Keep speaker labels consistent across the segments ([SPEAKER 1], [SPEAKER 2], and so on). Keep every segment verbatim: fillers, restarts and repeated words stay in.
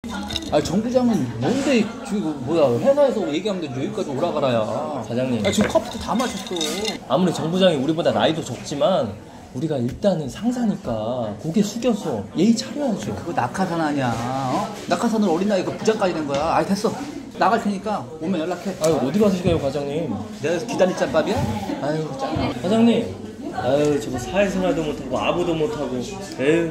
[SPEAKER 1] 아 정부장은 뭔데 지금 뭐야 회사에서 얘기하면 돼 여기까지 오라가라야.
[SPEAKER 2] 사장님.
[SPEAKER 1] 아 지금 커피도 다 마셨어.
[SPEAKER 2] 아무리 정부장이 우리보다 나이도 적지만 우리가 일단은 상사니까 고개 숙여서 예의 차려야죠.
[SPEAKER 1] 그거 낙하산 아니야. 어? 낙하산으로 어린 나이에 그 부장까지 된 거야. 아이 됐어. 나갈 테니까 오면 연락해.
[SPEAKER 2] 아유 어디 가시게요 과장님?
[SPEAKER 1] 내가 기다릴 짬밥이야?
[SPEAKER 2] 아유 짱. 과장님. 아유 저거 사회생활도 못하고 아무도 못하고. 에휴.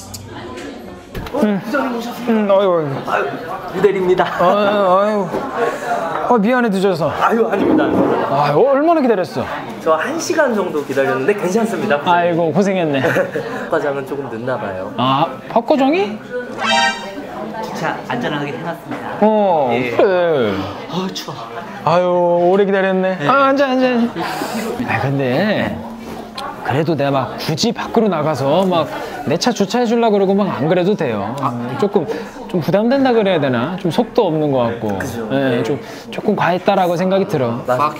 [SPEAKER 3] 응. 응, 어휴.
[SPEAKER 2] 아유, 유대리입니다.
[SPEAKER 3] 아유, 아유. 어, 미안해, 늦어서.
[SPEAKER 2] 아유, 아닙니다.
[SPEAKER 3] 아유, 얼마나 기다렸어?
[SPEAKER 2] 저 한 시간 정도 기다렸는데 괜찮습니다.
[SPEAKER 3] 아이고, 고생했네.
[SPEAKER 2] 과장은 조금 늦나 봐요.
[SPEAKER 3] 아, 박 과장이?
[SPEAKER 1] 주차 안전하게 해놨습니다.
[SPEAKER 3] 어,
[SPEAKER 1] 예.
[SPEAKER 3] 그래.
[SPEAKER 1] 아 추워.
[SPEAKER 3] 아유, 오래 기다렸네. 네. 아, 앉아, 앉아. 아, 근데 그래도 내가 막 굳이 밖으로 나가서 막 내 차 주차해 주려고 그러고 막 안 그래도 돼요. 아. 조금 좀 부담된다 그래야 되나? 좀 속도 없는 것 같고.
[SPEAKER 2] 그죠.
[SPEAKER 3] 네, 좀 조금 과했다라고 생각이 들어.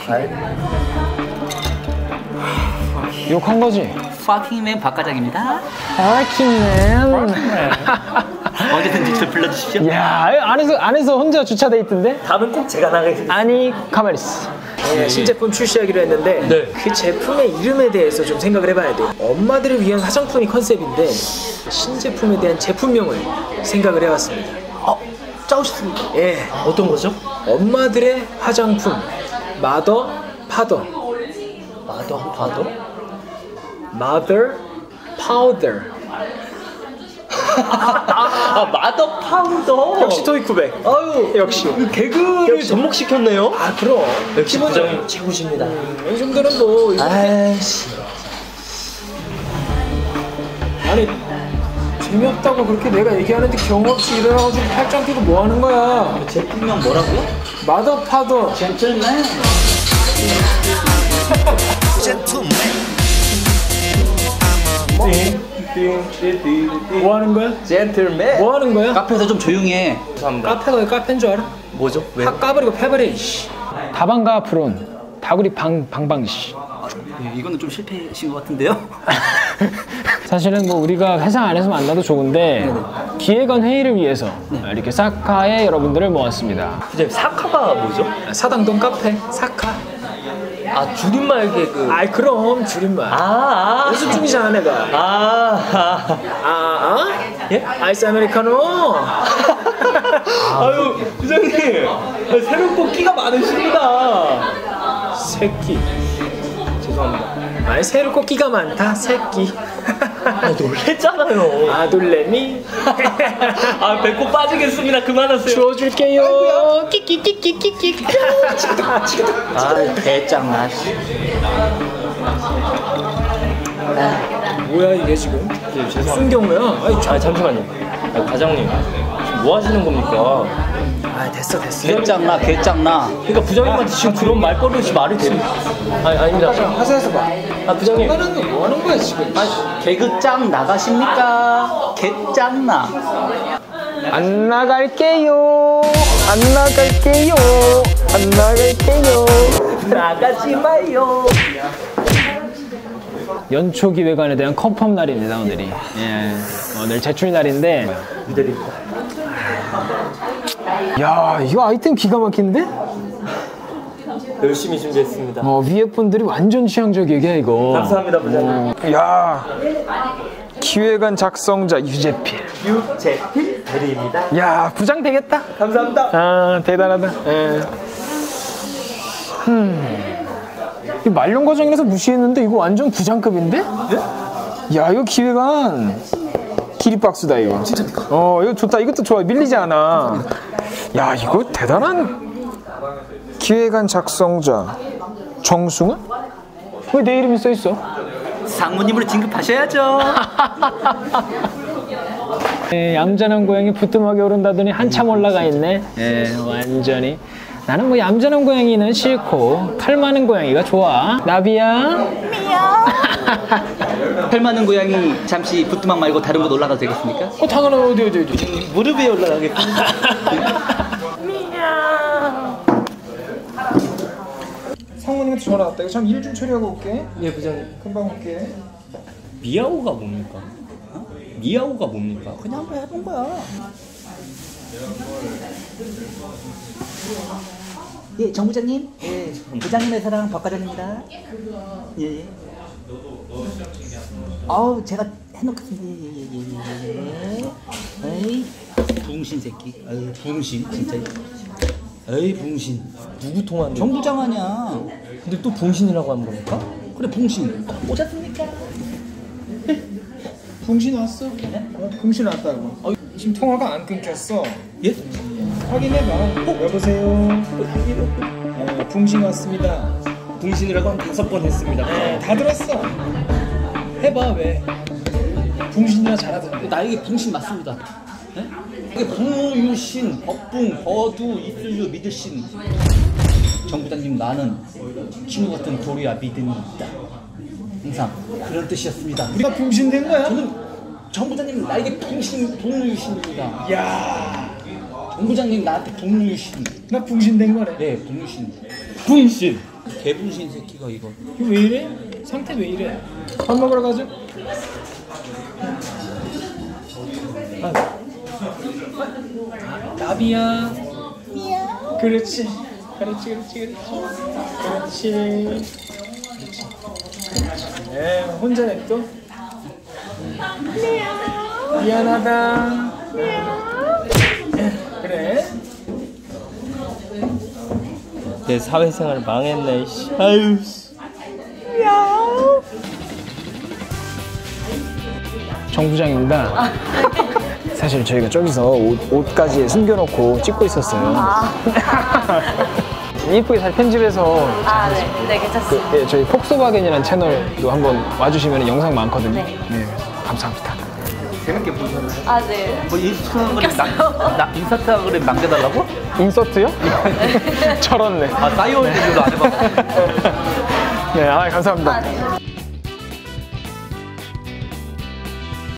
[SPEAKER 3] 욕한 거지?
[SPEAKER 1] 파킹맨 박과장입니다.
[SPEAKER 3] 파킹맨.
[SPEAKER 1] 언제든지 저 불러주십시오.
[SPEAKER 3] 야, 안에서 안에서 혼자 주차 돼 있던데?
[SPEAKER 2] 다음은 꼭 제가 나가겠습니다.
[SPEAKER 3] 아니, 가만히 있어. 네, 신제품 출시하기로 했는데
[SPEAKER 2] 네.
[SPEAKER 3] 그 제품의 이름에 대해서 좀 생각을 해봐야 돼요. 엄마들을 위한 화장품이 컨셉인데 신제품에 대한 제품명을 생각을 해봤습니다.
[SPEAKER 1] 어, 짜오셨습니까?
[SPEAKER 3] 예,
[SPEAKER 2] 어떤 거죠?
[SPEAKER 3] 엄마들의 화장품 마더 파더.
[SPEAKER 2] 마더 파더?
[SPEAKER 3] Mother Powder.
[SPEAKER 2] 아 마더 파우더.
[SPEAKER 3] 역시 토이쿠백.
[SPEAKER 2] 아유
[SPEAKER 3] 역시
[SPEAKER 2] 개그를
[SPEAKER 3] 역시.
[SPEAKER 2] 접목시켰네요.
[SPEAKER 3] 아 그럼
[SPEAKER 2] 역시 부장님 최고십니다.
[SPEAKER 3] 음, 이 정도는 뭐
[SPEAKER 2] 아이씨.
[SPEAKER 3] 아니 재미없다고 그렇게 내가 얘기하는데 경험 없이 일어나가지고 팔짱 끼고 뭐 하는 거야?
[SPEAKER 1] 제품명 뭐라고요?
[SPEAKER 3] 마더 파더.
[SPEAKER 1] 젠틀맨.
[SPEAKER 3] 뭐 하는 거야?
[SPEAKER 1] 젠틀맨.
[SPEAKER 3] 뭐 하는 거야?
[SPEAKER 1] 카페에서 좀 조용히 해.
[SPEAKER 2] 감사합니다.
[SPEAKER 3] 카페가 왜 카페인 줄 알아?
[SPEAKER 2] 뭐죠? 왜?
[SPEAKER 3] 팍 까버리고 패버려 이씨. 다방과 프론 다구리 방 방방씨.
[SPEAKER 1] 예, 이거는 좀 실패신 것 같은데요?
[SPEAKER 3] 사실은 뭐 우리가 회사 안에서 만나도 좋은데 기획안 회의를 위해서 이렇게 사카에 여러분들을 모았습니다.
[SPEAKER 2] 부장님 사카가 뭐죠?
[SPEAKER 3] 사당동 카페 사카.
[SPEAKER 2] 아 줄임말 개그.
[SPEAKER 3] 아이 그럼 줄임말.
[SPEAKER 2] 아, 아.
[SPEAKER 3] 연습 중이잖아 내가.
[SPEAKER 2] 아, 아.
[SPEAKER 3] 아, 아?
[SPEAKER 2] 예?
[SPEAKER 3] 아이스 아메리카노.
[SPEAKER 2] 아유 부장님 새롭고 끼가 많으십니다.
[SPEAKER 3] 새끼.
[SPEAKER 2] 죄송합니다.
[SPEAKER 3] 아니 새롭고 끼가 많다 새끼.
[SPEAKER 2] 아 놀랬잖아요.
[SPEAKER 3] 아 놀래미.
[SPEAKER 2] 아 배꼽 빠지겠습니다. 그만하세요.
[SPEAKER 3] 주워줄게요. 끼끼끼끼끼끼.
[SPEAKER 1] 아, 대짱나.
[SPEAKER 3] 뭐야 이게 지금?
[SPEAKER 2] 예,
[SPEAKER 3] 무슨
[SPEAKER 2] 죄송합니다.
[SPEAKER 3] 경우야? 아이,
[SPEAKER 2] 아 잠시만요. 아, 과장님 지금 뭐 하시는 겁니까?
[SPEAKER 3] 아 됐어 됐어.
[SPEAKER 1] 개짱나, 개짱나.
[SPEAKER 2] 그러니까 부장님한테 지금 그런 말버릇이 말이 되는? 아니 아닙니다.
[SPEAKER 3] 화사에서 봐.
[SPEAKER 2] 아 부장님.
[SPEAKER 3] 장난하는 거 뭐 하는 거야 지금?
[SPEAKER 1] 개그짱 나가십니까? 개짱나.
[SPEAKER 3] 안 나갈게요. 안 나갈게요. 안 나갈게요.
[SPEAKER 2] 나가지 마요.
[SPEAKER 3] 연초 기획안에 대한 컨펌 날입니다 오늘이. 예, 오늘 제출 날인데.
[SPEAKER 2] 기다립니다.
[SPEAKER 3] 야 이거 아이템 기가 막힌데?
[SPEAKER 2] 열심히 준비했습니다.
[SPEAKER 3] 어 위에 분들이 완전 취향적이게 이거.
[SPEAKER 2] 감사합니다 부장님.
[SPEAKER 3] 어, 야 기획안 작성자 유재필.
[SPEAKER 2] 유재필 대리입니다.
[SPEAKER 3] 야 부장 되겠다.
[SPEAKER 2] 감사합니다.
[SPEAKER 3] 아 대단하다. 예. 음. 이 말년 과정에서 무시했는데 이거 완전 부장급인데?
[SPEAKER 2] 네?
[SPEAKER 3] 야 이거 기획안 기립박수다 이거. 진짜. 어 이거 좋다. 이것도 좋아. 밀리지 않아. 야 이거 대단한 기획안 작성자 정승은? 왜 내 이름이 써 있어?
[SPEAKER 1] 상무님으로 진급하셔야죠.
[SPEAKER 3] 예, 얌전한 고양이 부뚜막에 오른다더니 한참 올라가 있네. 예, 완전히. 나는 뭐 얌전한 고양이는 싫고 털 많은 고양이가 좋아. 나비야.
[SPEAKER 1] 털 많은 고양이 잠시 부뚜막 말고 다른 곳 올라가도 되겠습니까?
[SPEAKER 3] 어 당연히 어디 어디 어디.
[SPEAKER 2] 무릎 위에 올라가겠습니다.
[SPEAKER 3] 상무님한테 전화 왔다. 이거 참 일 좀 처리하고 올게.
[SPEAKER 2] 예 부장님.
[SPEAKER 3] 금방 올게.
[SPEAKER 2] 미야오가 뭡니까? 미야오가 뭡니까?
[SPEAKER 1] 그냥 한번 해본 거야. 예, 정 부장님. 예, 부장님의 사랑 박 과장입니다. 예, 예. 아우, 제가 해놓겠습니다. 예, 예, 예, 예. 에이, 붕신 새끼. 아유, 붕신, 진짜. 에이, 붕신.
[SPEAKER 2] 누구 통화인데?
[SPEAKER 1] 정 부장 아니야.
[SPEAKER 2] 근데 또 붕신이라고 하는 겁니까?
[SPEAKER 1] 그래, 붕신. 오셨습니까?
[SPEAKER 4] 붕신 왔어? 어, 붕신 왔다고.
[SPEAKER 1] 어,
[SPEAKER 4] 지금 통화가 안 끊겼어.
[SPEAKER 1] 예?
[SPEAKER 4] 확인해봐. 여보세요. 어, 붕신 왔습니다.
[SPEAKER 2] 붕신이라고 한 다섯 번 했습니다.
[SPEAKER 4] 네, 다 들었어. 해봐 왜? 붕신이라 잘하던데.
[SPEAKER 1] 나에게 붕신 맞습니다. 예? 이게 부유신, 법붕, 버두, 이슬류, 믿으신. 정 부장님, 나는 친구 같은 도리와 믿음이 있다. 항상 그런 뜻이었습니다.
[SPEAKER 4] 우리가 붕신 된 거야?
[SPEAKER 1] 저는 정 부장님 나에게 붕신, 복루유신입니다.
[SPEAKER 4] 야,
[SPEAKER 1] 정 부장님 나한테 복루유신.
[SPEAKER 4] 나 붕신 된 거네.
[SPEAKER 1] 네, 복루유신.
[SPEAKER 2] 붕신.
[SPEAKER 1] 개붕신 새끼가 이거.
[SPEAKER 4] 이거 왜 이래? 상태 왜 이래? 밥 먹으러 가죠? 아, 나비야. 그렇지. 그렇지, 그렇지, 그렇지. 그렇지. 네, 혼자 냅둬. 미안하다. 그래.
[SPEAKER 2] 내 사회생활 망했네. 씨. 아유. 씨.
[SPEAKER 3] 정 부장입니다. 사실 저희가 저기서 옷, 옷까지 숨겨놓고 찍고 있었어요. 이쁘게 잘 편집해서
[SPEAKER 5] 아, 네. 네, 괜찮습니다.
[SPEAKER 3] 그, 예, 저희 폭스바겐이라는 채널도 한번 와주시면 영상 많거든요.
[SPEAKER 5] 네.
[SPEAKER 3] 네, 감사합니다.
[SPEAKER 1] 재밌게 보셨나요?
[SPEAKER 5] 아, 네.
[SPEAKER 1] 뭐 인스타그램 남, 나, 인스타그램 남겨달라고?
[SPEAKER 3] 인서트요? 저렇네.
[SPEAKER 1] 아, 싸이월드 이유로 안 해봤어.
[SPEAKER 3] 네, 아, 감사합니다.
[SPEAKER 5] 아, 네.